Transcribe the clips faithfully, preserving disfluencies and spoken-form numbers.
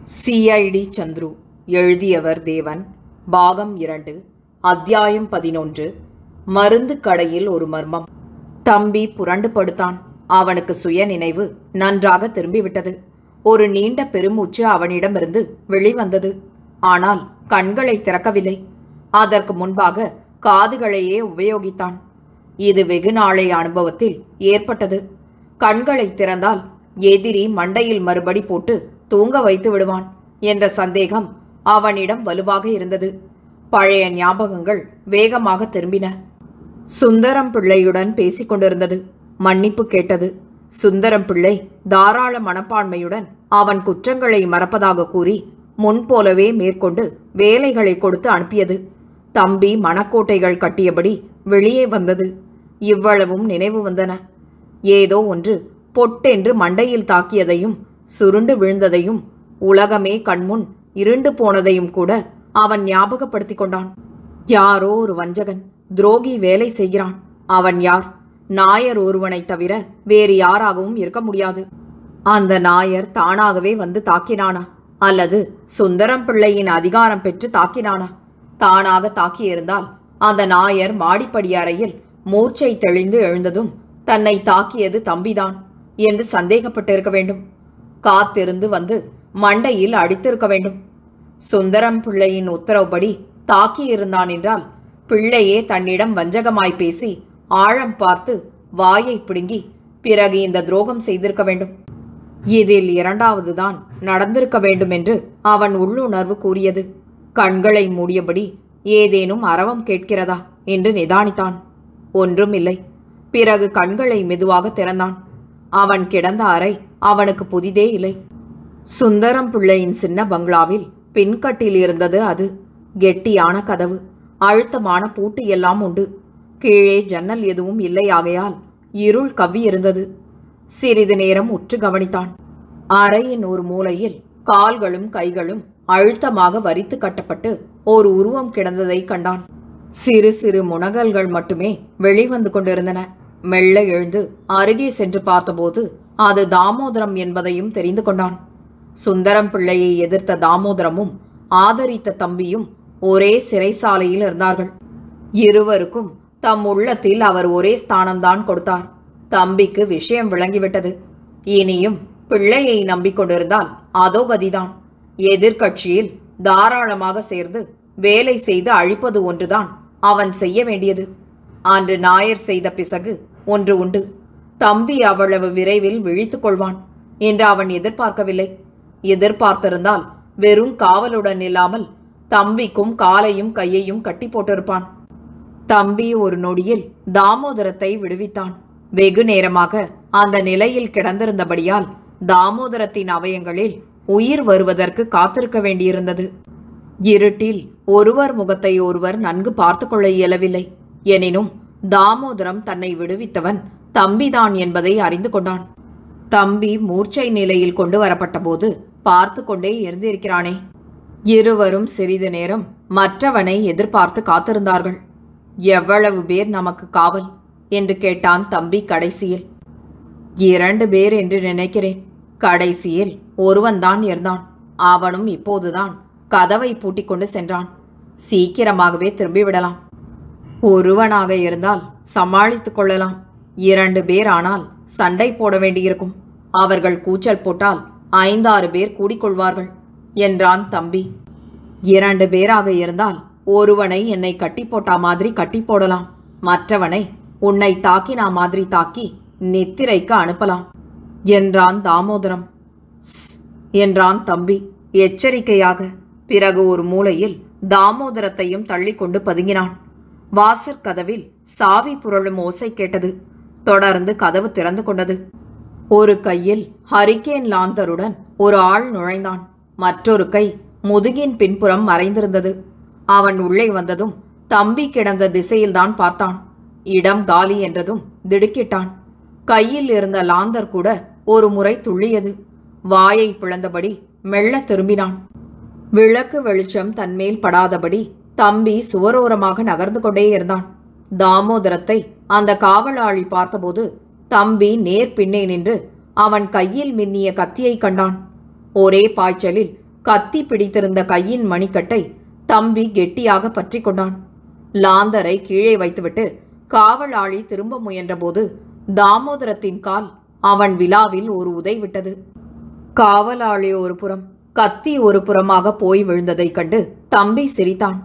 C ஐ D Chandru எழுதியவர் தேவன். பாகம் இரண்டு, அத்தியாயம் பதினொன்று. மருந்து கடையில் ஒரு மர்மம். தம்பி புரண்டு படுத்தான். அவனுக்கு சுய நினைவு நன்றாக திரும்பிவிட்டது. ஒரு நீண்ட பெருமூச்சு அவனிடமிருந்து வெளிவந்தது. ஆனால் கண்களை திறக்கவில்லை. அதற்கு முன்பாக காதுகளையே உபயோகித்தான். இது வெகு நாளைய அனுபவத்தில் ஏற்பட்டது. கண்களை திறந்தால் எதிரி மண்டையில் மறுபடி போட்டு தூங்க வைத்து விடுவான் என்ற சந்தேகம் அவனிடம் வலுவாக இருந்தது. பழைய ஞாபகங்கள் வேகமாக திரும்பின. சுந்தரம் பிள்ளையுடன் பேசிக் கொண்டிருந்தது. மன்னிப்பு கேட்டது. சுந்தரம் பிள்ளை தாராள மனப்பான்மையுடன் அவன் குற்றங்களை மறப்பதாக கூறி முன்போலவே மேற்கொண்டு வேலைகளை கொடுத்து அனுப்பியது. தம்பி மனக்கோட்டைகள் கட்டியபடி வெளியே வந்தது. இவ்வளவும் நினைவு வந்தன. ஏதோ ஒன்று பொட்டென்று மண்டையில் தாக்கியதையும் சுருண்டு விழுந்ததையும் உலகமே கண்முன் இருண்டு போனதையும் கூட அவன் ஞாபகப்படுத்தி கொண்டான். யாரோ ஒரு வஞ்சகன், துரோகி வேலை செய்கிறான். அவன் யார்? நாயர் ஒருவனை தவிர வேறு யாராகவும் இருக்க முடியாது. அந்த நாயர் தானாகவே வந்து தாக்கினானா, அல்லது சுந்தரம் பிள்ளையின் அதிகாரம் பெற்று தாக்கினானா? தானாக தாக்கியிருந்தால் அந்த நாயர் மாடிப்படி அறையில் மூர்ச்சை தெளிந்து எழுந்ததும் தன்னை தாக்கியது தம்பிதான் என்று சந்தேகப்பட்டிருக்க வேண்டும். காத்திருந்து வந்து மண்டையில் அடித்திருக்க வேண்டும். சுந்தரம் பிள்ளையின் உத்தரவுப்படி தாக்கியிருந்தான் என்றால் பிள்ளையே தன்னிடம் வஞ்சகமாய் பேசி ஆழம் பார்த்து வாயை பிடுங்கி பிறகு இந்த துரோகம் செய்திருக்க வேண்டும். இதில் இரண்டாவதுதான் நடந்திருக்க வேண்டும் என்று அவன் உள்ளுணர்வு கூறியது. கண்களை மூடியபடி ஏதேனும் அரவம் கேட்கிறதா என்று நிதானித்தான். ஒன்றும் இல்லை. பிறகு கண்களை மெதுவாக திறந்தான். அவன் கிடந்த அறை அவனுக்கு புதிதே இல்லை. சுந்தரம் பிள்ளையின் சின்ன பங்களாவில் பின்கட்டில் இருந்தது அது. கெட்டியான கதவு, அழுத்தமான பூட்டு எல்லாம் உண்டு. கீழே ஜன்னல் எதுவும் இல்லையாகையால் இருள் கவ்வி இருந்தது. சிறிது நேரம் உற்று கவனித்தான். அறையின் ஒரு மூலையில் கால்களும் கைகளும் அழுத்தமாக வரித்து கட்டப்பட்டு ஒரு உருவம் கிடந்ததை கண்டான். சிறு சிறு முனகல்கள் மட்டுமே வெளிவந்து கொண்டிருந்தன. மெல்ல எழுந்து அருகே சென்று பார்த்தபோது அது தாமோதரம் என்பதையும் தெரிந்து கொண்டான். சுந்தரம் பிள்ளையை எதிர்த்த தாமோதரமும் ஆதரித்த தம்பியும் ஒரே சிறைசாலையில் இருந்தார்கள். இருவருக்கும் தம் உள்ளத்தில் அவர் ஒரே ஸ்தானம்தான் கொடுத்தார். தம்பிக்கு விஷயம் விளங்கிவிட்டது. இனியும் பிள்ளையை நம்பிக்கொண்டிருந்தால் அதோ கதிதான். எதிர்கட்சியில் தாராளமாக சேர்ந்து வேலை செய்து அழிப்பது ஒன்றுதான் அவன் செய்ய வேண்டியது. அன்று நாயர் செய்த பிசகு ஒன்று உண்டு. தம்பி அவ்வளவு விரைவில் விழித்துக் கொள்வான் என்று அவன் எதிர்பார்க்கவில்லை. எதிர்பார்த்திருந்தால் வெறும் காவலுடன் இல்லாமல் தம்பிக்கும் காலையும் கையையும் கட்டி போட்டிருப்பான். தம்பி ஒரு நொடியில் தாமோதரத்தை விடுவித்தான். வெகு நேரமாக அந்த நிலையில் கிடந்திருந்தபடியால் தாமோதரத்தின் அவயங்களில் உயிர் வருவதற்கு காத்திருக்க வேண்டியிருந்தது. இருட்டில் ஒருவர் முகத்தை ஒருவர் நன்கு பார்த்து கொள்ள இயலவில்லை. எனினும் தாமோதரம் தன்னை விடுவித்தவன் தம்பிதான் என்பதை அறிந்து கொண்டான். தம்பி மூர்ச்சை நிலையில் கொண்டு வரப்பட்ட போது பார்த்து கொண்டே இருந்திருக்கிறானே. இருவரும் சிறிது நேரம் மற்றவனை எதிர்பார்த்து காத்திருந்தார்கள். எவ்வளவு பேர் நமக்கு காவல் என்று கேட்டான் தம்பி கடைசியில். இரண்டு பேர் என்று நினைக்கிறேன். கடைசியில் ஒருவன்தான் இருந்தான். அவனும் இப்போதுதான் கதவை பூட்டிக் கொண்டு சென்றான். சீக்கிரமாகவே திரும்பிவிடலாம். ஒருவனாக இருந்தால் சமாளித்துக் கொள்ளலாம். இரண்டு பேர் ஆனால் சண்டை போட வேண்டியிருக்கும். அவர்கள் கூச்சல் போட்டால் ஐந்தாறு பேர் கூடிக்கொள்வார்கள் என்றான் தம்பி. இரண்டு பேராக இருந்தால் ஒருவனை என்னை கட்டி போட்டா மாதிரி கட்டி போடலாம். மற்றவனை உன்னை தாக்கினா மாதிரி தாக்கி நித்திரைக்கு அனுப்பலாம் என்றான் தாமோதரம். என்றான் தம்பி எச்சரிக்கையாக. பிறகு ஒரு மூலையில் தாமோதரத்தையும் தள்ளி கொண்டு பதுங்கினான். வாசற்கதவில் சாவி புரளும் ஓசை கேட்டது. தொடர்ந்து கதவு திறந்து கொண்டது. ஒரு கையில் ஹரிக்கேன் லாந்தருடன் ஒரு ஆள் நுழைந்தான். மற்றொரு கை முதுகின் பின்புறம் மறைந்திருந்தது. அவன் உள்ளே வந்ததும் தம்பி கிடந்த திசையில்தான் பார்த்தான். இடம் காலி என்றதும் திடுக்கிட்டான். கையில் இருந்த லாந்தர் கூட ஒரு முறை துள்ளியது. வாயை பிளந்தபடி மெல்ல திரும்பினான். விளக்கு வெளிச்சம் தன்மேல் படாதபடி தம்பி சுவரோரமாக நகர்ந்து கொண்டே இருந்தான். தாமோதரத்தை அந்த காவலாளி பார்த்தபோது தம்பி நேர் பின்னே நின்று அவன் கையில் மின்னிய கத்தியை கண்டான். ஒரே பாய்ச்சலில் கத்தி பிடித்திருந்த கையின் மணிக்கட்டை தம்பி கெட்டியாக பற்றி கொண்டான். லாந்தரை கீழே வைத்துவிட்டு காவலாளி திரும்ப முயன்றபோது தாமோதரத்தின் கால் அவன் விழாவில் ஒரு உதை விட்டது. காவலாளி ஒரு புறம், கத்தி ஒரு புறமாக போய் விழுந்ததைக் கண்டு தம்பி சிரித்தான்.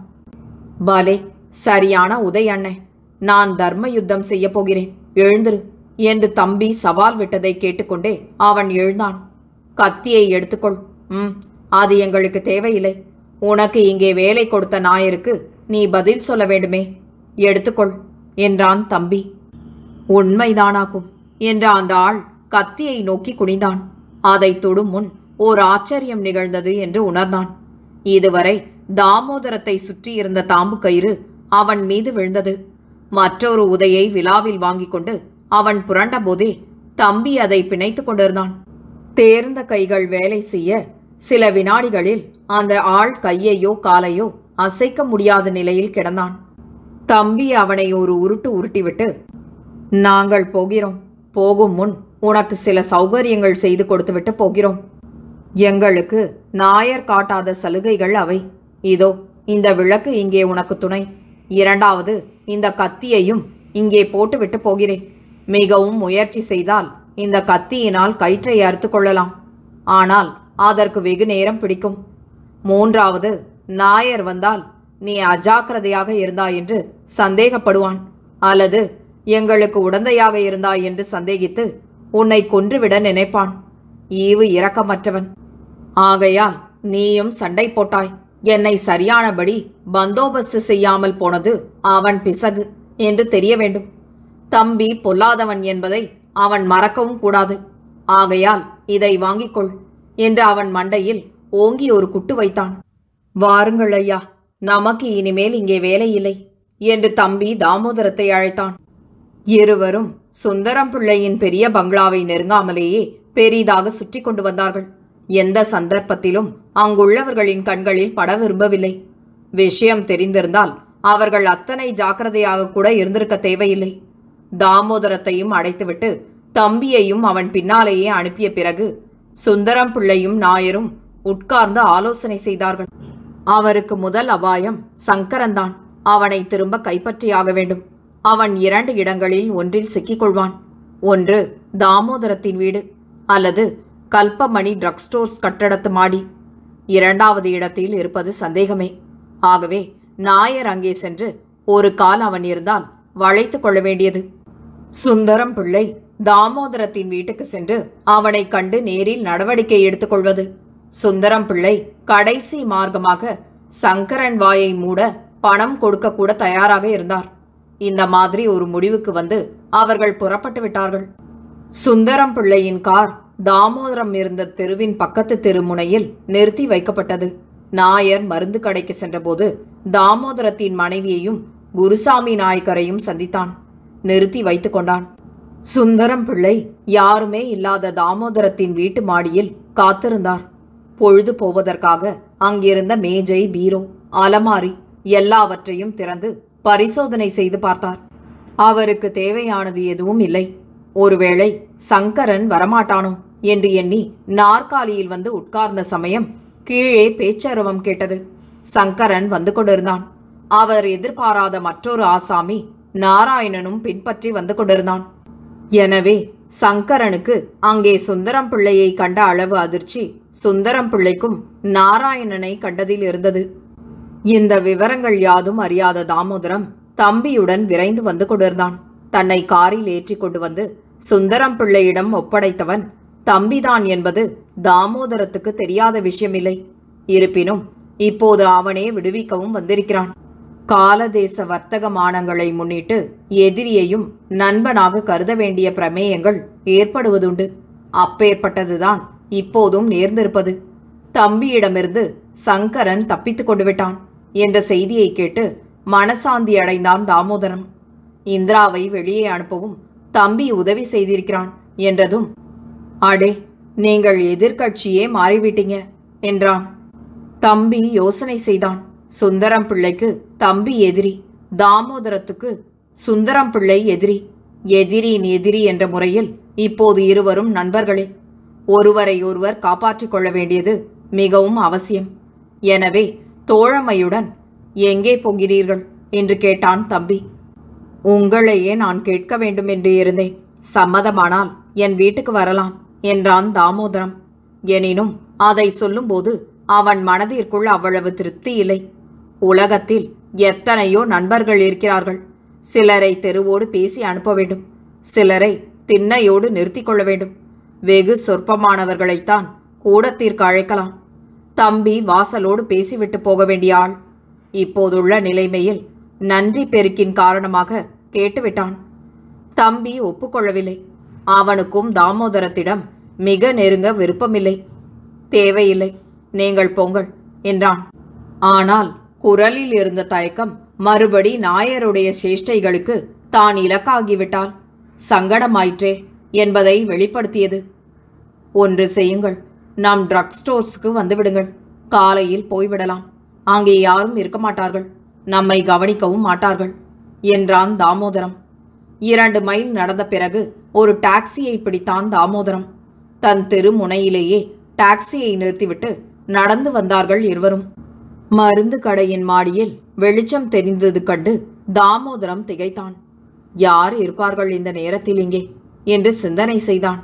பலே, சரியான உதை அண்ணே, நான் தர்ம யுத்தம் செய்ய போகிறேன், எழுந்திரு என்று தம்பி சவால் விட்டதை கேட்டுக்கொண்டே அவன் எழுந்தான். கத்தியை எடுத்துக்கொள். ம் அது எங்களுக்கு தேவையில்லை. உனக்கு இங்கே வேலை கொடுத்த நாயருக்கு நீ பதில் சொல்ல வேண்டுமே, எடுத்துக்கொள் என்றான் தம்பி. உண்மைதானாக்கும் என்ற அந்த ஆள் கத்தியை நோக்கி குனிந்தான். அதை தொடும் முன் ஓர் ஆச்சரியம் நிகழ்ந்தது என்று உணர்ந்தான். இதுவரை தாமோதரத்தை சுற்றியிருந்த தாம்பு கயிறு அவன் மீது விழுந்தது. மற்றொரு உதையை விழாவில் வாங்கி கொண்டு அவன் புரண்ட போதே தம்பி அதை பிணைத்து கொண்டிருந்தான். தேர்ந்த கைகள் வேலை செய்ய சில வினாடிகளில் அந்த ஆள் கையையோ காலையோ அசைக்க முடியாத நிலையில் கிடந்தான். தம்பி அவனை ஒரு உருட்டு உருட்டிவிட்டு, நாங்கள் போகிறோம், போகும் முன் உனக்கு சில சௌகரியங்கள் செய்து கொடுத்துவிட்டு போகிறோம். எங்களுக்கு நாயர் காட்டாத சலுகைகள் அவை. இதோ இந்த விளக்கு இங்கே உனக்கு துணை. இரண்டாவது, இந்த கத்தியையும் இங்கே போட்டுவிட்டு போகிறேன். மிகவும் முயற்சி செய்தால் இந்த கத்தியினால் கயிற்றை அறுத்து கொள்ளலாம். ஆனால் அதற்கு வெகு நேரம் பிடிக்கும். மூன்றாவது, நாயர் வந்தால் நீ அஜாக்கிரதையாக இருந்தாய் என்று சந்தேகப்படுவான், அல்லது எங்களுக்கு உடந்தையாக இருந்தாய் என்று சந்தேகித்து உன்னை கொன்றுவிட நினைப்பான். ஈவு இரக்கமற்றவன். ஆகையால் நீயும் சண்டை போட்டாய். என்னை சரியானபடி பந்தோபஸ்து செய்யாமல் போனது அவன் பிசகு என்று தெரிய வேண்டும். தம்பி பொல்லாதவன் என்பதை அவன் மறக்கவும் கூடாது. ஆகையால் இதை வாங்கிக்கொள் என்று அவன் மண்டையில் ஓங்கி ஒரு குட்டு வைத்தான். வாருங்கள் ஐயா, நமக்கு இனிமேல் இங்கே வேலை இல்லை என்று தம்பி தாமோதரத்தை அழைத்தான். இருவரும் சுந்தரம் பிள்ளையின் பெரிய பங்களாவை நெருங்காமலேயே பெரிதாக சுற்றி கொண்டு வந்தார்கள். எந்த சந்தர்ப்பத்திலும் அங்குள்ளவர்களின் கண்களில் பட விரும்பவில்லை. விஷயம் தெரிந்திருந்தால் அவர்கள் அத்தனை ஜாக்கிரதையாக கூட இருந்திருக்க தேவையில்லை. தாமோதரத்தையும் அடைத்துவிட்டு தம்பியையும் அவன் பின்னாலேயே அனுப்பிய பிறகு சுந்தரம் பிள்ளையும் நாயரும் உட்கார்ந்து ஆலோசனை செய்தார்கள். அவருக்கு முதல் அபாயம் சங்கரன்தான். அவனை திரும்ப கைப்பற்றியாக வேண்டும். அவன் இரண்டு இடங்களில் ஒன்றில் சிக்கிக்கொள்வான். ஒன்று தாமோதரத்தின் வீடு, அல்லது கல்பமணி ட்ரக் ஸ்டோர்ஸ் கட்டடத்து மாடி. இரண்டாவது இடத்தில் இருப்பது சந்தேகமே. ஆகவே நாயர் அங்கே சென்று ஒரு கால் அவன் இருந்தால் வளைத்து கொள்ள வேண்டியது. சுந்தரம் பிள்ளை தாமோதரத்தின் வீட்டுக்கு சென்று அவனை கண்டு நேரில் நடவடிக்கை எடுத்துக்கொள்வது. சுந்தரம் பிள்ளை கடைசி மார்க்கமாக சங்கரன் வாயை மூட பணம் கொடுக்க கூட தயாராக இருந்தார். இந்த மாதிரி ஒரு முடிவுக்கு வந்து அவர்கள் புறப்பட்டு விட்டார்கள். சுந்தரம் பிள்ளையின் கார் தாமோதரம் இருந்த தெருவின் பக்கத்து தெருமுனையில் நிறுத்தி வைக்கப்பட்டது. நாயர் மருந்து கடைக்கு சென்றபோது தாமோதரத்தின் மனைவியையும் குருசாமி நாயக்கரையும் சந்தித்தான். நிறுத்தி வைத்து கொண்டான். சுந்தரம் பிள்ளை யாருமே இல்லாத தாமோதரத்தின் வீட்டு மாடியில் காத்திருந்தார். பொழுது போவதற்காக அங்கிருந்த மேஜை, பீரோ, அலமாரி எல்லாவற்றையும் திறந்து பரிசோதனை செய்து பார்த்தார். அவருக்கு தேவையானது எதுவும் இல்லை. ஒருவேளை சங்கரன் வரமாட்டானோ என்று எண்ணி நாற்காலியில் வந்து உட்கார்ந்த சமயம் கீழே பேச்சரவம் கேட்டது. சங்கரன் வந்து கொண்டிருந்தான். அவர் எதிர்பாராத மற்றொரு ஆசாமி நாராயணனும் பின்பற்றி வந்து கொண்டிருந்தான். எனவே சங்கரனுக்கு அங்கே சுந்தரம் பிள்ளையை கண்ட அளவு அதிர்ச்சி சுந்தரம் பிள்ளைக்கும் நாராயணனை கண்டதில் இருந்தது. இந்த விவரங்கள் யாதும் அறியாத தாமோதரம் தம்பியுடன் விரைந்து வந்து கொண்டிருந்தான். தன்னை காரில் ஏற்றி கொண்டு வந்து சுந்தரம் பிள்ளையிடம் ஒப்படைத்தவன் தம்பிதான் என்பது தாமோதரத்துக்கு தெரியாத விஷயமில்லை. இருப்பினும் இப்போது அவனே விடுவிக்கவும் வந்திருக்கிறான். காலதேச வர்த்தக மானங்களை முன்னிட்டு எதிரியையும் நண்பனாக கருத வேண்டிய பிரமேயங்கள் ஏற்படுவதுண்டு. அப்பேற்பட்டதுதான் இப்போதும் நேர்ந்திருப்பது. தம்பியிடமிருந்து சங்கரன் தப்பித்து கொண்டு விட்டான் என்ற செய்தியை கேட்டு மனசாந்தி அடைந்தான் தாமோதரம். இந்திராவை வெளியே அனுப்பவும் தம்பி உதவி செய்திருக்கிறான் என்றதும், அடே, நீங்கள் எதிர்கட்சியே மாறிவிட்டீங்க என்றான். தம்பி யோசனை செய்தான். சுந்தரம் பிள்ளைக்கு தம்பி எதிரி, தாமோதரத்துக்கு சுந்தரம் பிள்ளை எதிரி. எதிரியின் எதிரி என்ற முறையில் இப்போது இருவரும் நண்பர்களே. ஒருவரை ஒருவர் காப்பாற்றிக் கொள்ள வேண்டியது மிகவும் அவசியம். எனவே தோழமையுடன் எங்கே போகிறீர்கள் என்று கேட்டான் தம்பி. உங்களையே நான் கேட்க வேண்டும் என்று இருந்தேன். சம்மதமானால் என் வீட்டுக்கு வரலாம் என்றான் தாமோதரம். எனினும் அதை சொல்லும்போது அவன் மனதிற்குள் அவ்வளவு திருப்தி இல்லை. உலகத்தில் எத்தனையோ நண்பர்கள் இருக்கிறார்கள். சிலரை தெருவோடு பேசி அனுப்ப வேண்டும், சிலரை திண்ணையோடு நிறுத்தி கொள்ள வேண்டும். வெகு சொற்பமானவர்களைத்தான் கூடத்திற்கு அழைக்கலாம். தம்பி வாசலோடு பேசிவிட்டு போக வேண்டிய ஆள். இப்போதுள்ள நிலைமையில் நன்றி பெருக்கின் காரணமாக கேட்டுவிட்டான். தம்பி ஒப்புக்கொள்ளவில்லை. அவனுக்கும் தாமோதரத்திடம் மிக நெருங்க விருப்பமில்லை. தேவையில்லை, நீங்கள் போங்கள் என்றான். ஆனால் குரலில் இருந்த தயக்கம் மறுபடி நாயருடைய சேஷ்டைகளுக்கு தான் இலக்காகிவிட்டால் சங்கடமாயிற்றே என்பதை வெளிப்படுத்தியது. ஒன்று செய்யுங்கள், நாம் ட்ரக் ஸ்டோர்ஸுக்கு வந்துவிடுங்கள். காலையில் போய்விடலாம். அங்கே யாரும் இருக்க மாட்டார்கள், நம்மை கவனிக்கவும் மாட்டார்கள் என்றான் தாமோதரம். இரண்டு மைல் நடந்த பிறகு ஒரு டாக்ஸியை பிடித்தான் தாமோதரம். தன் தெரு முனையிலேயே டாக்ஸியை நிறுத்திவிட்டு நடந்து வந்தார்கள் இருவரும். மருந்து கடையின் மாடியில் வெளிச்சம் தெரிந்தது கண்டு தாமோதரம் திகைத்தான். யார் இருப்பார்கள் இந்த நேரத்தில் இங்கே என்று சிந்தனை செய்தான்.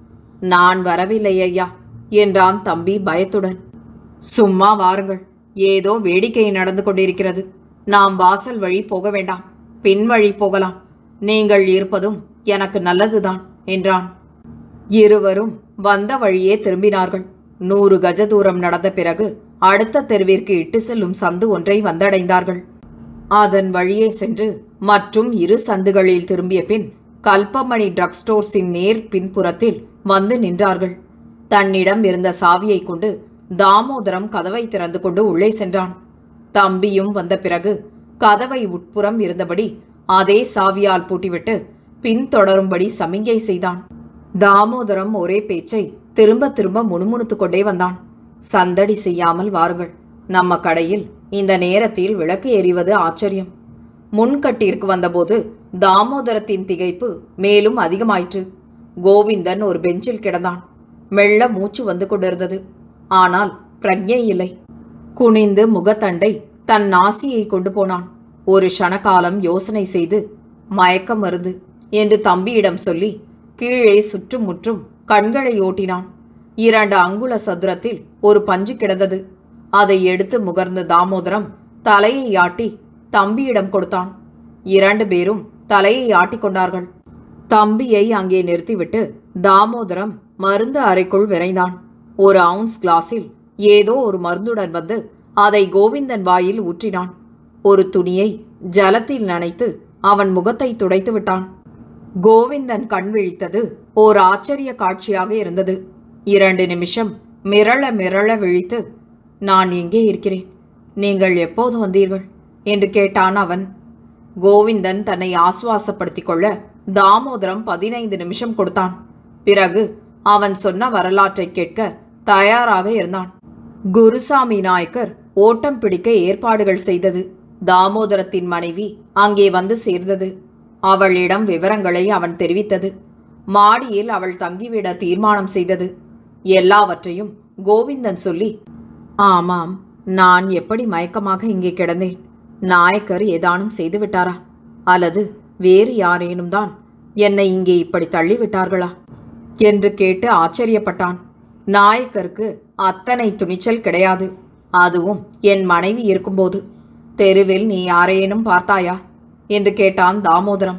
நான் வரவில்லை ஐயா என்றான் தம்பி பயத்துடன். சும்மா வாருங்கள், ஏதோ வேடிக்கை நடந்து கொண்டிருக்கிறது. நாம் வாசல் வழி போக வேண்டாம், பின் வழி போகலாம். நீங்கள் இருப்பதும் எனக்கு நல்லதுதான் என்றான். இருவரும் வந்த வழியே திரும்பினார்கள். நூறு கஜ தூரம் நடந்த பிறகு அடுத்த தெருவிற்கு இட்டு செல்லும் சந்து ஒன்றை வந்தடைந்தார்கள். அதன் வழியே சென்று மற்றும் இரு சந்துகளில் திரும்பிய பின் கல்பமணி ட்ரக் ஸ்டோர்ஸின் நேர் பின்புறத்தில் வந்து நின்றார்கள். தன்னிடம் இருந்த சாவியை கொண்டு தாமோதரம் கதவை திறந்து கொண்டு உள்ளே சென்றான். தம்பியும் வந்த பிறகு கதவை உட்புறம் இருந்தபடி அதே சாவியால் பூட்டிவிட்டு பின்தொடரும்படி சமிங்கை செய்தான். தாமோதரம் ஒரே பேச்சை திரும்ப திரும்ப முணுமுணுத்து கொண்டே வந்தான். சந்தடி செய்யாமல் வாருங்கள், நம்ம கடையில் இந்த நேரத்தில் விளக்கு எரிவது ஆச்சரியம். முன்கட்டிற்கு வந்தபோது தாமோதரத்தின் திகைப்பு மேலும் அதிகமாயிற்று. கோவிந்தன் ஒரு பெஞ்சில் கிடந்தான். மெல்ல மூச்சு வந்து கொண்டிருந்தது. ஆனால் பிரக்ஞை இல்லை. குனிந்து முகத்தண்டை தன் நாசியை கொண்டு போனான். ஒரு க்ஷணகாலம் யோசனை செய்து மயக்க மருந்து என்று தம்பியிடம் சொல்லி கீழே சுற்றும் முற்றும் கண்களை ஓட்டினான். இரண்டு அங்குல சதுரத்தில் ஒரு பஞ்சு கிடந்தது. அதை எடுத்து முகர்ந்த தாமோதரம் தலையை ஆட்டி தம்பியிடம் கொடுத்தான். இரண்டு பேரும் தலையை ஆட்டிக்கொண்டார்கள். தம்பியை அங்கே நிறுத்திவிட்டு தாமோதரம் மருந்து அறைக்குள் விரைந்தான். ஒரு அவுன்ஸ் கிளாஸில் ஏதோ ஒரு மருந்துடன் வந்து அதை கோவிந்தன் வாயில் ஊற்றினான். ஒரு துணியை ஜலத்தில் நனைத்து அவன் முகத்தை துடைத்து விட்டான். கோவிந்தன் கண் விழித்தது ஓர் ஆச்சரிய காட்சியாக இருந்தது. இரண்டு நிமிஷம் மிரள மிரள விழித்து, நான் எங்கே இருக்கிறேன், நீங்கள் எப்போது வந்தீர்கள் என்று கேட்டான் அவன். கோவிந்தன் தன்னை ஆசுவாசப்படுத்திக் கொள்ள தாமோதரம் பதினைந்து நிமிஷம் கொடுத்தான். பிறகு அவன் சொன்ன வரலாற்றை கேட்க தயாராக இருந்தான். குருசாமி நாயக்கர் ஓட்டம் பிடிக்க ஏற்பாடுகள் செய்தது. தாமோதரத்தின் மனைவி அங்கே வந்து சேர்ந்தது. அவளிடம் விவரங்களை அவன் தெரிவித்தது. மாடியில் அவள் தங்கிவிட தீர்மானம் செய்தது. எல்லாவற்றையும் கோவிந்தன் சொல்லி, ஆமாம், நான் எப்படி மயக்கமாக இங்கே கிடந்தேன், நாயக்கர் ஏதானும் செய்துவிட்டாரா அல்லது வேறு யாரேனும் தான் என்னை இங்கே இப்படி தள்ளிவிட்டார்களா என்று கேட்டு ஆச்சரியப்பட்டான். நாயக்கருக்கு அத்தனை துணிச்சல் கிடையாது, அதுவும் என் மனைவி இருக்கும்போது. தெருவில் நீ யாரேனும் பார்த்தாயா என்று கேட்டான் தாமோதரம்.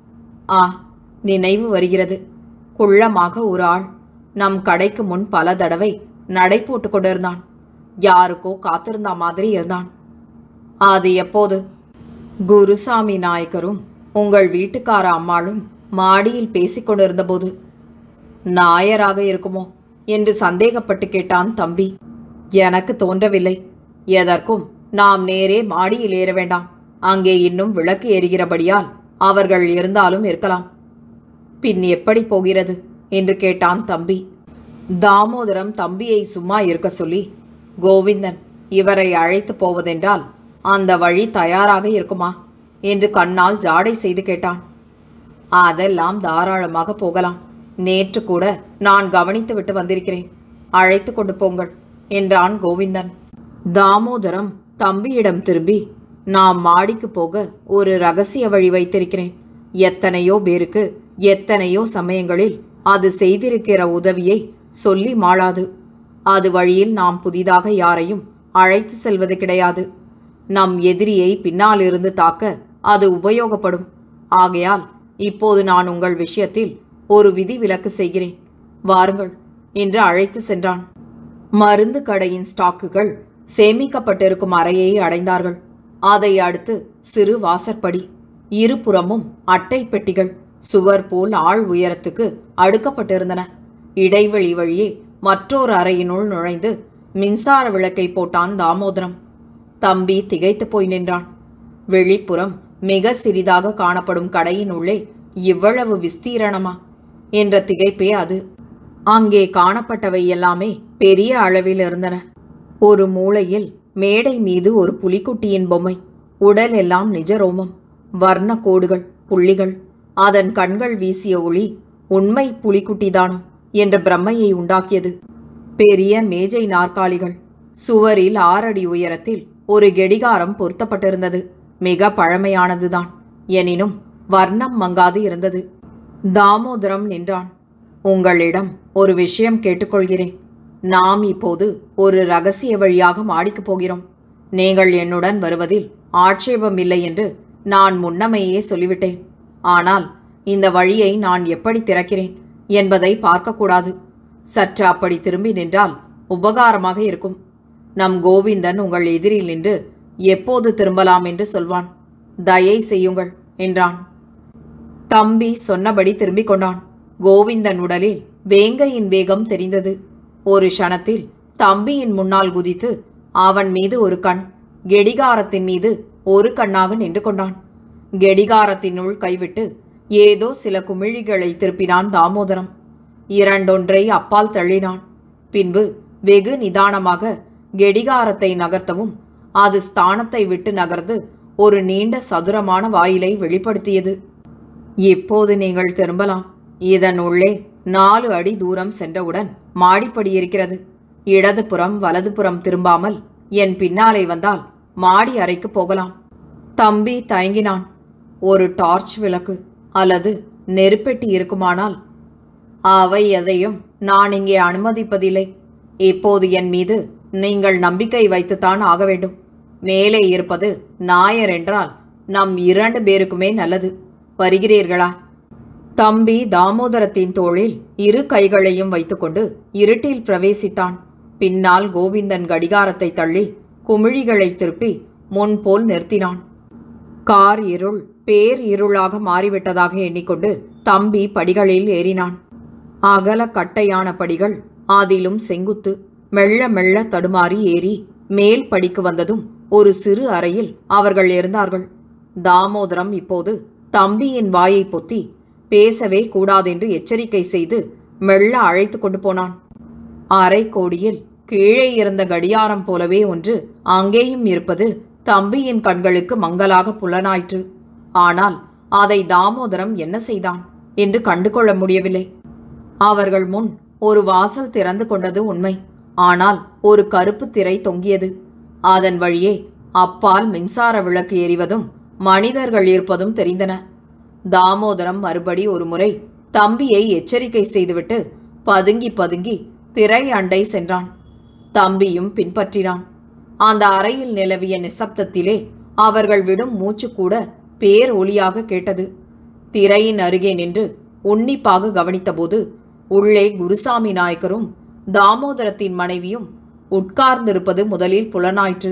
ஆ, நினைவு வருகிறது. குள்ளமாக ஒரு ஆள் நம் கடைக்கு முன் பல தடவை நடை போட்டு கொண்டிருந்தான். யாருக்கோ காத்திருந்த மாதிரி இருந்தான். அது எப்போது? குருசாமி நாயக்கரும் உங்கள் வீட்டுக்கார அம்மாளும் மாடியில் பேசிக்கொண்டிருந்த போது. நாயராக இருக்குமோ என்று சந்தேகப்பட்டு கேட்டான் தம்பி. எனக்கு தோன்றவில்லை. எதற்கும் நாம் நேரே மாடியில் ஏற வேண்டாம். அங்கே இன்னும் விளக்கு எரிகிறபடியால் அவர்கள் இருந்தாலும் இருக்கலாம். பின் எப்படி போகிறது என்று கேட்டான் தம்பி. தாமோதரம் தம்பியை சும்மா இருக்க சொல்லி, கோவிந்தன் இவரை அழைத்து போவதென்றால் அந்த வழி தயாராக இருக்குமா என்று கண்ணால் ஜாடை செய்து கேட்டான். அதெல்லாம் தாராளமாக போகலாம். நேற்று கூட நான் கவனித்து விட்டு வந்திருக்கிறேன். அழைத்து கொண்டு போங்கள் என்றான் கோவிந்தன். தாமோதரம் தம்பியிடம் திரும்பி, நாம் மாடிக்கு போக ஒரு ரகசிய வழி வைத்திருக்கிறேன். எத்தனையோ பேருக்கு எத்தனையோ சமயங்களில் அது செய்திருக்கிற உதவியை சொல்லி மாளாது. அது வழியில் நாம் புதிதாக யாரையும் அழைத்து செல்வது கிடையாது. நம் எதிரியை பின்னாலிருந்து தாக்க அது உபயோகப்படும். ஆகையால் இப்போது நான் உங்கள் விஷயத்தில் ஒரு விதி விலக்கு செய்கிறேன். வாருங்கள் என்று அழைத்து சென்றான். மருந்து கடையின் ஸ்டாக்குகள் சேமிக்கப்பட்டிருக்கும் அறையை அடைந்தார்கள். அதை அடுத்து சிறு வாசற்படி, இருபுறமும் அட்டை பெட்டிகள் சுவர் போல் ஆள் உயரத்துக்கு அடுக்கப்பட்டிருந்தன. இடைவெளி வழியே மற்றொரு அறையினுள் நுழைந்து மின்சார விளக்கை போட்டான் தாமோதரம். தம்பி திகைத்து போய் நின்றான். வெளிப்புறம் மிக சிறிதாக காணப்படும் கடையின் உள்ளே இவ்வளவு விஸ்தீரணமா என்ற திகைப்பே அது. அங்கே காணப்பட்டவை எல்லாமே பெரிய அளவில் இருந்தன. ஒரு மூலையில் மேடை மீது ஒரு புலிக்குட்டியின் பொம்மை. உடல் எல்லாம் நிஜரோமம், வர்ண கோடுகள், புள்ளிகள். அதன் கண்கள் வீசிய ஒளி உண்மை புலிக்குட்டிதானோ என்ற பிரம்மையை உண்டாக்கியது. பெரிய மேஜை நாற்காலிகள். சுவரில் ஆறடி உயரத்தில் ஒரு கெடிகாரம் பொருத்தப்பட்டிருந்தது. மிக பழமையானதுதான், எனினும் வர்ணம் மங்காது இருந்தது. தாமோதரம் நின்றான். உங்களிடம் ஒரு விஷயம் கேட்டுக்கொள்கிறேன். நாம் இப்போது ஒரு ரகசிய வழியாக மாடிக்கு போகிறோம். நீங்கள் என்னுடன் வருவதில் ஆட்சேபம் இல்லை என்று நான் முன்னமையே சொல்லிவிட்டேன். ஆனால் இந்த வழியை நான் எப்படி திறக்கிறேன் என்பதை பார்க்கக்கூடாது. சற்று அப்படி திரும்பி நின்றால் உபகாரமாக இருக்கும். நம் கோவிந்தன் உங்கள் எதிரில் நின்று எப்போது திரும்பலாம் என்று சொல்வான். தயை செய்யுங்கள் என்றான். தம்பி சொன்னபடி திரும்பிக் கொண்டான். கோவிந்தன் உடலில் வேங்கையின் வேகம் தெரிந்தது. ஒரு க்ஷணத்தில் தம்பியின் முன்னால் குதித்து அவன் மீது ஒரு கண், கெடிகாரத்தின் மீது ஒரு கண்ணாக நின்று கொண்டான். கெடிகாரத்தினுள் கைவிட்டு ஏதோ சில குமிழிகளை திருப்பினான் தாமோதரம். இரண்டொன்றை அப்பால் தள்ளினான். பின்பு வெகு நிதானமாக கெடிகாரத்தை நகர்த்தவும் அது ஸ்தானத்தை விட்டு நகர்ந்து ஒரு நீண்ட சதுரமான வாயிலை வெளிப்படுத்தியது. இப்போது நீங்கள் திரும்பலாம். இதன் உள்ளே நாலு அடி தூரம் சென்றவுடன் மாடிப்படி இருக்கிறது. இடதுபுறம் வலதுபுறம் திரும்பாமல் என் பின்னாலே வந்தால் மாடி அறைக்கு போகலாம். தம்பி தயங்கினான். ஒரு டார்ச் விளக்கு அல்லது நெருப்பெட்டி இருக்குமானால்? அவை எதையும் நான் இங்கே அனுமதிப்பதில்லை. இப்போது என் மீது நீங்கள் நம்பிக்கை வைத்துத்தான் ஆக வேண்டும். மேலே இருப்பது நாயர் என்றால் நம் இரண்டு பேருக்குமே நல்லது. வருகிறீர்களா? தம்பி தாமோதரத்தின் தோளில் இரு கைகளையும் வைத்துக்கொண்டு இருட்டில் பிரவேசித்தான். பின்னால் கோவிந்தன் கடிகாரத்தை தள்ளி குமிழிகளை திருப்பி முன்போல் நிறுத்தினான். கார் இருள் பேர் இருளாக மாறிவிட்டதாக எண்ணிக்கொண்டு தம்பி படிகளில் ஏறினான். அகல கட்டையான படிகள், அதிலும் செங்குத்து. மெல்ல மெல்ல தடுமாறி ஏறி மேல் படிக்கு வந்ததும் ஒரு சிறு அறையில் அவர்கள் இருந்தார்கள். தாமோதரம் இப்போது தம்பியின் வாயை பொத்தி பேசவே கூடாதென்று எச்சரிக்கை செய்து மெல்ல அழைத்து கொண்டு போனான். அரை கோடியில் கீழே இருந்த கடியாரம் போலவே ஒன்று அங்கேயும் இருப்பது தம்பியின் கண்களுக்கு மங்கலாக புலனாயிற்று. ஆனால் அதை தாமோதரம் என்ன செய்தான் என்று கண்டுகொள்ள முடியவில்லை. அவர்கள் முன் ஒரு வாசல் திறந்து கொண்டது உண்மை. ஆனால் ஒரு கருப்பு திரை தொங்கியது. அதன் வழியே அப்பால் மின்சார விளக்கு எரிவதும் மனிதர்கள் இருப்பதும் தெரிந்தன. தாமோதரம் மறுபடி ஒரு முறை தம்பியை எச்சரிக்கை செய்துவிட்டு பதுங்கி பதுங்கி திரை அண்டை சென்றான். தம்பியும் பின்பற்றினான். அந்த அறையில் நிலவிய நிசப்தத்திலே அவர்கள் விடும் மூச்சு கூட பேர் ஒலியாக கேட்டது. திரையின் அருகே நின்று உன்னிப்பாக கவனித்தபோது உள்ளே குருசாமி நாயக்கரும் தாமோதரத்தின் மனைவியும் உட்கார்ந்திருப்பது முதலில் புலனாயிற்று.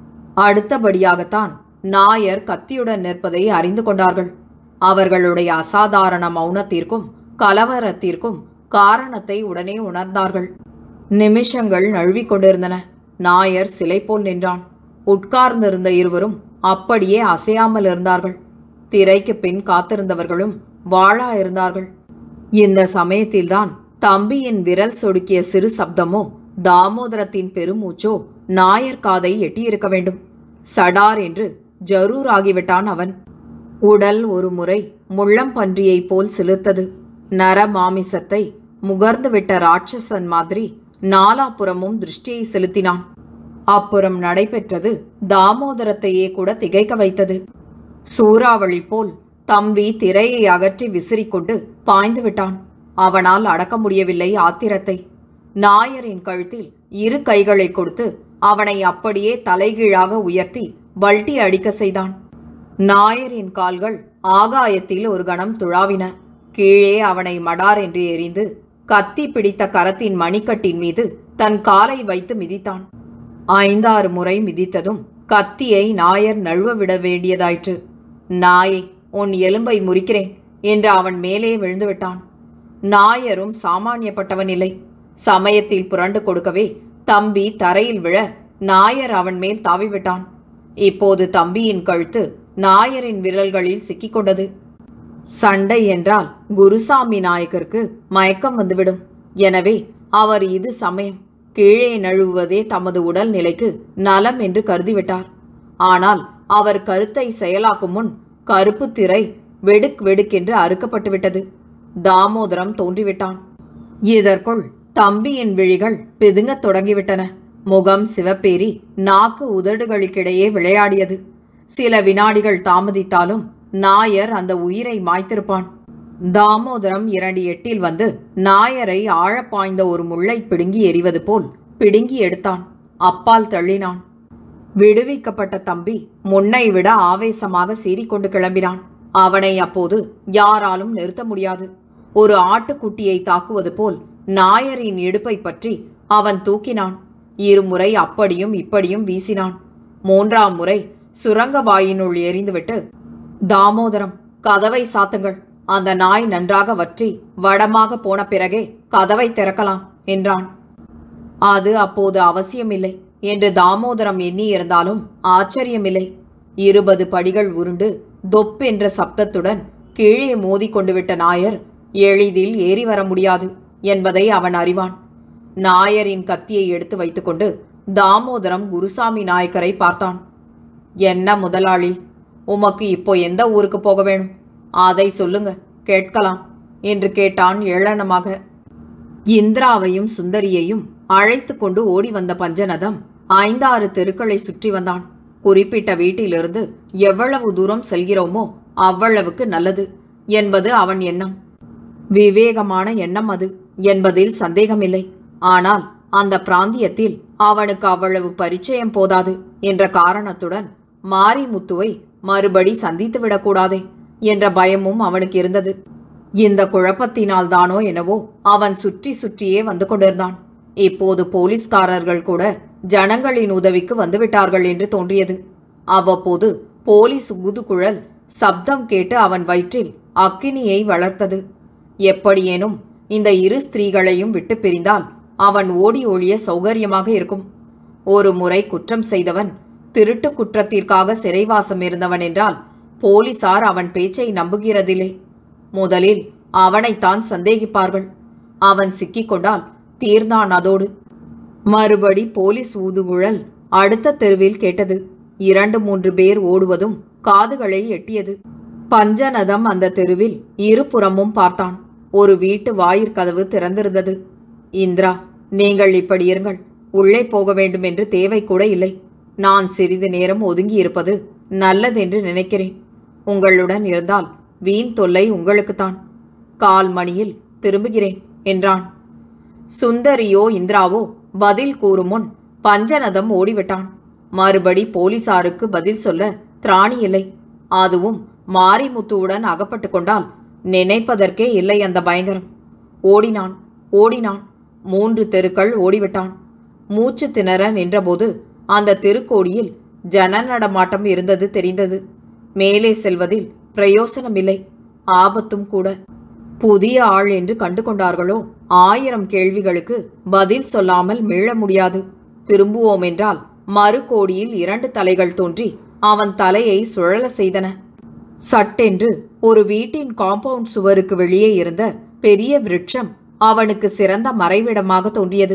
அடுத்தபடியாகத்தான் நாயர் கத்தியுடன் நிற்பதை அறிந்து கொண்டார்கள். அவர்களுடைய அசாதாரண மௌனத்திற்கும் கலவரத்திற்கும் காரணத்தை உடனே உணர்ந்தார்கள். நிமிஷங்கள் நழுவிக் கொண்டிருந்தன. நாயர் சிலை போல் நின்றான். உட்கார்ந்திருந்த இருவரும் அப்படியே அசையாமல் இருந்தார்கள். திரைக்கு பின் காத்திருந்தவர்களும் வாளா இருந்தார்கள். இந்த சமயத்தில்தான் தம்பியின் விரல் சொடுக்கிய சிறு சப்தமோ தாமோதரத்தின் பெருமூச்சோ நாயர் காதை எட்டியிருக்க வேண்டும். சடார் என்று ஜரூர் ஆகிவிட்டான் அவன். உடல் ஒரு முறை முள்ளம் பன்றியைப் போல் சிலிர்த்தது. நர மாமிசத்தை முகர்ந்துவிட்ட ராட்சசன் மாதிரி நாலாபுறமும் திருஷ்டியை செலுத்தினான். அப்புறம் நடைபெற்றது தாமோதரத்தையே கூட திகைக்க வைத்தது. சூறாவளி போல் தம்பி திரையை அகற்றி விசிறிக்கொண்டு பாய்ந்து விட்டான். அவனால் அடக்க முடியவில்லை ஆத்திரத்தை. நாயரின் கழுத்தில் இரு கைகளை கொடுத்து அவனை அப்படியே தலைகீழாக உயர்த்தி பல்டி அடிக்க செய்தான். நாயரின் கால்கள் ஆகாயத்தில் ஒரு கணம் துழாவின. கீழே அவனை மடார் என்று எறிந்து கத்தி பிடித்த கரத்தின் மணிக்கட்டின் மீது தன் காலை வைத்து மிதித்தான். ஐந்தாறு முறை மிதித்ததும் கத்தியை நாயர் நழுவ விட வேண்டியதாயிற்று. நாயே, உன் எலும்பை முறிக்கிறேன் என்று அவன் மேலே விழுந்து விட்டான். நாயரும் சாமானியப்பட்டவன் இல்லை. சமயத்தில் புரண்டு கொடுக்கவே தம்பி தரையில் விழ நாயர் அவன் மேல் தாவிவிட்டான். இப்போது தம்பியின் கழுத்து நாயரின் விரல்களில் சிக்கிக்கொண்டது. சண்டை என்றால் குருசாமி நாயக்கருக்கு மயக்கம் வந்துவிடும். எனவே அவர் இது சமயம் கீழே நழுவுவதே தமது உடல் நிலைக்கு நலம் என்று கருதிவிட்டார். ஆனால் அவர் கருத்தை செயலாக்கும் முன் கருப்பு திரை வெடுக் வெடுக்கென்று அறுக்கப்பட்டுவிட்டது. தாமோதரம் தோன்றிவிட்டான். இதற்குள் தம்பியின் விழிகள் பிதுங்கத் தொடங்கிவிட்டன. முகம் சிவப்பேறி நாக்கு உதடுகளுக்கிடையே விளையாடியது. சில வினாடிகள் தாமதித்தாலும் நாயர் அந்த உயிரை மாய்த்திருப்பான். தாமோதரம் இரண்டு எட்டில் வந்து நாயரை ஆழப்பாய்ந்த ஒரு முள்ளை பிடுங்கி எறிவது போல் பிடுங்கி எடுத்தான். அப்பால் தள்ளினான். விடுவிக்கப்பட்ட தம்பி முன்னை விட ஆவேசமாக சீறிக்கொண்டு கிளம்பினான். அவனை அப்போது யாராலும் நிறுத்த முடியாது. ஒரு ஆட்டுக்குட்டியை தாக்குவது போல் நாயரின் இடுப்பை பற்றி அவன் தூக்கினான். இருமுறை அப்படியும் இப்படியும் வீசினான். மூன்றாம் முறை சுரங்க வாயினுள் எறிந்துவிட்டு, தாமோதரம், கதவை சாத்துங்கள். அந்த நாய் நன்றாக வற்றி வடமாக போன பிறகே கதவை திறக்கலாம் என்றான். அது அப்போது அவசியமில்லை என்று தாமோதரம் எண்ணியிருந்தாலும் ஆச்சரியமில்லை. இருபது படிகள் உருண்டு தொப் என்ற சப்தத்துடன் கீழே மோதி கொண்டு விட்ட நாயர் எளிதில் ஏறி வர முடியாது என்பதை அவன் அறிவான். நாயரின் கத்தியை எடுத்து வைத்துக்கொண்டு தாமோதரம் குருசாமி நாயக்கரை பார்த்தான். என்ன முதலாளி, உமக்கு இப்போ எந்த ஊருக்கு போக வேணும்? அதை சொல்லுங்க, கேட்கலாம் என்று கேட்டான் ஏளனமாக. இந்திராவையும் சுந்தரியையும் அழைத்து கொண்டு ஓடி வந்த பஞ்சநதம் ஐந்தாறு தெருக்களை சுற்றி வந்தான். குறிப்பிட்ட வீட்டிலிருந்து எவ்வளவு தூரம் செல்கிறோமோ அவ்வளவுக்கு நல்லது என்பது அவன் எண்ணம். விவேகமான எண்ணம் அது என்பதில் சந்தேகமில்லை. ஆனால் அந்த பிராந்தியத்தில் அவனுக்கு அவ்வளவு பரிச்சயம் போதாது என்ற காரணத்துடன் மாரிமுத்துவை மறுபடி சந்தித்துவிடக்கூடாதே என்ற பயமும் அவனுக்கு இருந்தது. இந்த குழப்பத்தினால் தானோ என்னவோ அவன் சுற்றி சுற்றியே வந்து கொண்டிருந்தான். இப்போது போலீஸ்காரர்கள் கூட ஜனங்களின் உதவிக்கு வந்துவிட்டார்கள் என்று தோன்றியது. அவ்வப்போது போலீஸ் ஊதுகுழல் சப்தம் கேட்டு அவன் வயிற்றில் அக்கினியை வளர்த்தது. எப்படியேனும் இந்த இரு ஸ்திரீகளையும் விட்டு பிரிந்தால் அவன் ஓடி ஒழிய சௌகரியமாக இருக்கும். ஒரு முறை குற்றம் செய்தவன் திருட்டு குற்றத்திற்காக சிறைவாசம் இருந்தவன் என்றால் போலீசார் அவன் பேச்சை நம்புகிறதில்லை. முதலில் அவனைத்தான் சந்தேகிப்பார்கள். அவன் சிக்கிக்கொண்டால் தீர்ந்தான் அதோடு. மறுபடி போலீஸ் ஊதுகுழல் அடுத்த தெருவில் கேட்டது. இரண்டு மூன்று பேர் ஓடுவதும் காதுகளை எட்டியது. பஞ்சநதம் அந்த தெருவில் இருபுறமும் பார்த்தான். ஒரு வீட்டு வாயிற்கதவு திறந்திருந்தது. இந்திரா, நீங்கள் இப்படி இருங்கள். உள்ளே போக வேண்டும் என்று தேவை கூட இல்லை. நான் சிறிது நேரம் ஒதுங்கி இருப்பது நல்லதென்று நினைக்கிறேன். உங்களுடன் இருந்தால் வீண் தொல்லை உங்களுக்குத்தான். கால் மணியில் திரும்புகிறேன் என்றான். சுந்தரியோ இந்திராவோ பதில் கூறும் முன் பஞ்சநதம் ஓடிவிட்டான். மறுபடி போலீசாருக்கு பதில் சொல்ல திராணி இல்லை. அதுவும் மாரிமுத்துவுடன் அகப்பட்டு கொண்டால் நினைப்பதற்கே இல்லை அந்த பயங்கரம். ஓடினான் ஓடினான் மூன்று தெருக்கள் ஓடிவிட்டான். மூச்சு திணற நின்றபோது அந்த தெருக்கோடியில் ஜன நடமாட்டம் இருந்தது தெரிந்தது. மேலே செல்வதில் பிரயோசனமில்லை, ஆபத்தும் கூட. புதிய ஆள் என்று கண்டு கொண்டார்களோ ஆயிரம் கேள்விகளுக்கு பதில் சொல்லாமல் மீள முடியாது. திரும்புவோம் என்றால் மறு கோடியில் இரண்டு தலைகள் தோன்றி அவன் தலையை சுழல செய்தன. சட்டென்று ஒரு வீட்டின் காம்பவுண்ட் சுவருக்கு வெளியே இருந்த பெரிய விருட்சம் அவனுக்கு சிறந்த மறைவிடமாக தோன்றியது.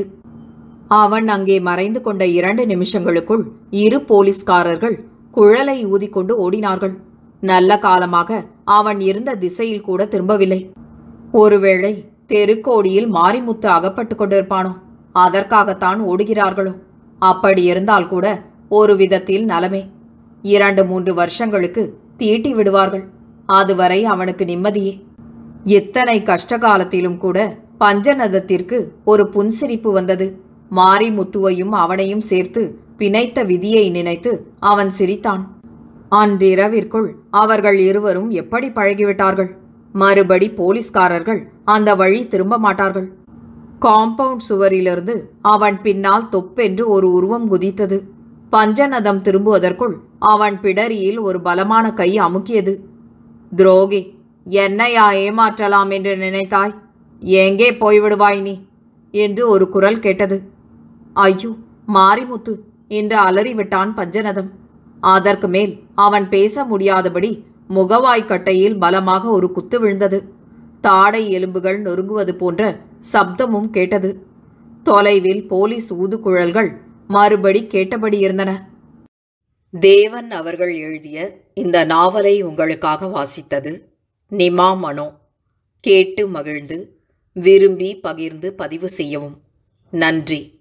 அவன் அங்கே மறைந்து கொண்ட இரண்டு நிமிஷங்களுக்குள் இரு போலீஸ்காரர்கள் குழலை ஊதிக்கொண்டு ஓடினார்கள். நல்ல காலமாக அவன் இருந்த திசையில் கூட திரும்பவில்லை. ஒருவேளை தெருக்கோடியில் மாரிமுத்து அகப்பட்டு கொண்டிருப்பானோ? அதற்காகத்தான் ஓடுகிறார்களோ? அப்படி இருந்தால் கூட ஒரு விதத்தில் நலமே. இரண்டு மூன்று வருஷங்களுக்கு தீட்டி விடுவார்கள். அதுவரை அவனுக்கு நிம்மதியே. இத்தனை கஷ்ட காலத்திலும் கூட பஞ்சநதத்திற்கு ஒரு புன்சிரிப்பு வந்தது. மாரிமுத்துவையும் அவனையும் சேர்த்து பிணைத்த விதியை நினைத்து அவன் சிரித்தான். அன்றிரவிற்குள் அவர்கள் இருவரும் எப்படி பழகிவிட்டார்கள். மறுபடி போலீஸ்காரர்கள் அந்த வழி திரும்ப மாட்டார்கள். காம்பவுண்ட் சுவரிலிருந்து அவன் பின்னால் தொப்பென்று ஒரு உருவம் குதித்தது. பஞ்சநதம் திரும்புவதற்குள் அவன் பிடரியில் ஒரு பலமான கை அமுக்கியது. துரோகி, என்னையா ஏமாற்றலாம் என்று நினைத்தாய்? எங்கே போய்விடுவாய் நீ என்று ஒரு குரல் கேட்டது. ஐயோ, மாரிமுத்து என்று அலறிவிட்டான் பஞ்சநதம். அதற்கு மேல் அவன் பேச முடியாதபடி முகவாய்க்கட்டையில் பலமாக ஒரு குத்து விழுந்தது. தாடை எலும்புகள் நொறுங்குவது போன்ற சப்தமும் கேட்டது. தொலைவில் போலீஸ் ஊதுகுழல்கள் மறுபடி கேட்டபடி இருந்தன. தேவன் அவர்கள் எழுதிய இந்த நாவலை உங்களுக்காக வாசித்தது நிமா மனோ. கேட்டு மகிழ்ந்து விரும்பி பகிர்ந்து பதிவு செய்யவும். நன்றி.